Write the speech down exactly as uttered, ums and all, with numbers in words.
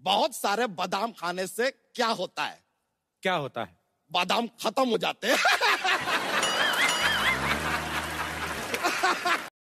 बहुत सारे बादाम खाने से क्या होता है? क्या होता है? बादाम खत्म हो जाते हैं।